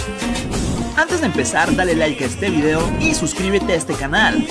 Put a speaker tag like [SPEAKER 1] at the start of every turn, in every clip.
[SPEAKER 1] Antes de empezar, dale like a este video y suscríbete a este canal.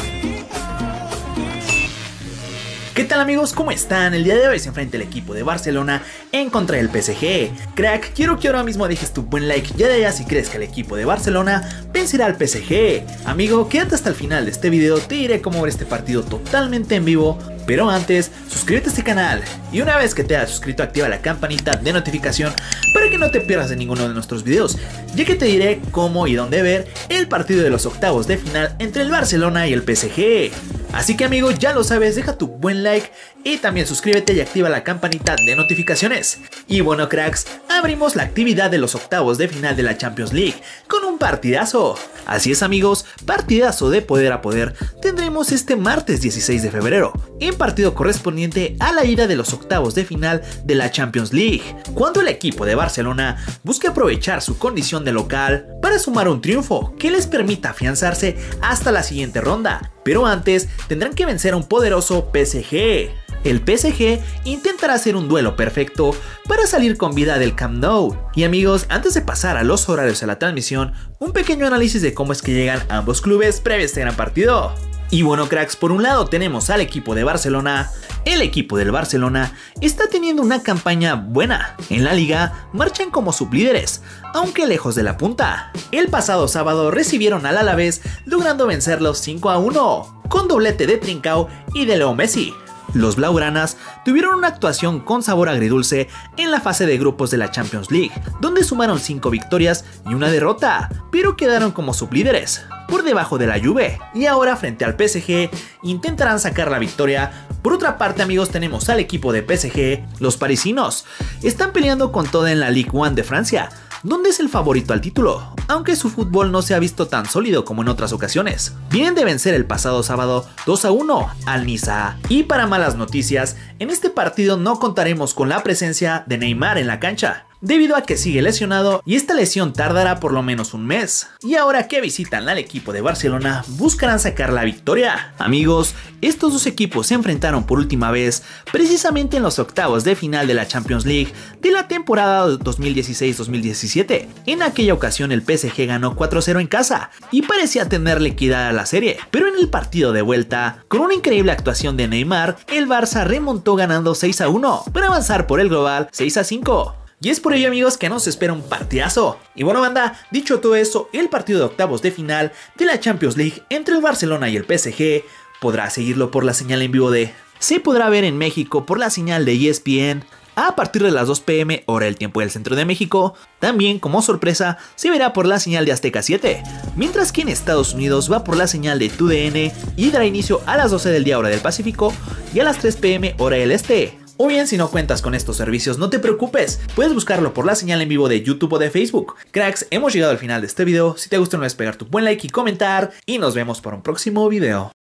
[SPEAKER 1] ¿Qué tal amigos? ¿Cómo están? El día de hoy se enfrenta el equipo de Barcelona en contra del PSG. Crack, quiero que ahora mismo dejes tu buen like ya de allá si crees que el equipo de Barcelona vencerá al PSG. Amigo, quédate hasta el final de este video, te diré cómo ver este partido totalmente en vivo. Pero antes, suscríbete a este canal y una vez que te hayas suscrito activa la campanita de notificación para que no te pierdas de ninguno de nuestros videos, ya que te diré cómo y dónde ver el partido de los octavos de final entre el Barcelona y el PSG. Así que amigo, ya lo sabes, deja tu buen like y también suscríbete y activa la campanita de notificaciones. Y bueno cracks, abrimos la actividad de los octavos de final de la Champions League con un partidazo. Así es amigos, partidazo de poder a poder tendremos este martes 16 de febrero, en partido correspondiente a la ida de los octavos de final de la Champions League, cuando el equipo de Barcelona busque aprovechar su condición de local para sumar un triunfo que les permita afianzarse hasta la siguiente ronda. Pero antes tendrán que vencer a un poderoso PSG. El PSG intentará hacer un duelo perfecto para salir con vida del Camp Nou. Y amigos, antes de pasar a los horarios de la transmisión, un pequeño análisis de cómo es que llegan ambos clubes previo a este gran partido. Y bueno cracks, por un lado tenemos al equipo de Barcelona. El equipo del Barcelona está teniendo una campaña buena. En la liga marchan como sublíderes, aunque lejos de la punta. El pasado sábado recibieron al Alavés, logrando vencerlos 5-1, con doblete de Trincao y de Leo Messi. Los blaugranas tuvieron una actuación con sabor agridulce en la fase de grupos de la Champions League, donde sumaron 5 victorias y una derrota, pero quedaron como sublíderes, por debajo de la Juve, y ahora frente al PSG intentarán sacar la victoria. Por otra parte amigos, tenemos al equipo de PSG. Los parisinos están peleando con todo en la Ligue 1 de Francia, donde es el favorito al título, aunque su fútbol no se ha visto tan sólido como en otras ocasiones. Vienen de vencer el pasado sábado 2-1 al Niza. Y para malas noticias, en este partido no contaremos con la presencia de Neymar en la cancha, debido a que sigue lesionado y esta lesión tardará por lo menos un mes. Y ahora que visitan al equipo de Barcelona, buscarán sacar la victoria. Amigos, estos dos equipos se enfrentaron por última vez precisamente en los octavos de final de la Champions League de la temporada 2016-2017. En aquella ocasión el PSG ganó 4-0 en casa y parecía tener liquidada la serie, pero en el partido de vuelta, con una increíble actuación de Neymar, el Barça remontó ganando 6-1 para avanzar por el global 6-5. Y es por ello amigos que nos espera un partidazo. Y bueno banda, dicho todo eso, el partido de octavos de final de la Champions League entre el Barcelona y el PSG podrá seguirlo por la señal en vivo se podrá ver en México por la señal de ESPN a partir de las 2 p.m. hora del tiempo del centro de México. También como sorpresa se verá por la señal de Azteca 7, mientras que en Estados Unidos va por la señal de TUDN y dará inicio a las 12 del día hora del Pacífico y a las 3 p.m. hora del Este. O bien si no cuentas con estos servicios no te preocupes, puedes buscarlo por la señal en vivo de YouTube o de Facebook. Cracks, hemos llegado al final de este video, si te gustó no olvides pegar tu buen like y comentar y nos vemos para un próximo video.